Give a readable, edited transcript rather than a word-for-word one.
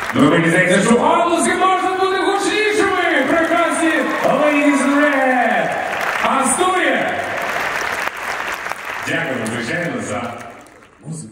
Ну, мені здається, що аплодиски можна бути гучнішими. Прекрасні Ladies in Red. Астурія. Дякую, звичайно, за музику.